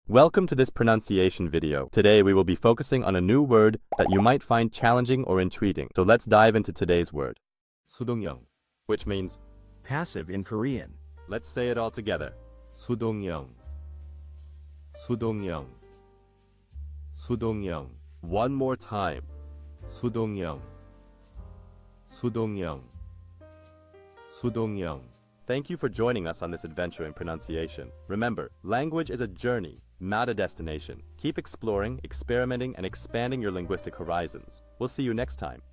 Welcome to this pronunciation video. Today we will be focusing on a new word that you might find challenging or intriguing. So let's dive into today's word. sudonghyeong, which means passive in Korean. let's say it all together. sudonghyeong. sudonghyeong. sudonghyeong. One more time. sudonghyeong. sudonghyeong. sudonghyeong. Thank you for joining us on this adventure in pronunciation. Remember, language is a journey, not a destination. Keep exploring, experimenting, and expanding your linguistic horizons. We'll see you next time.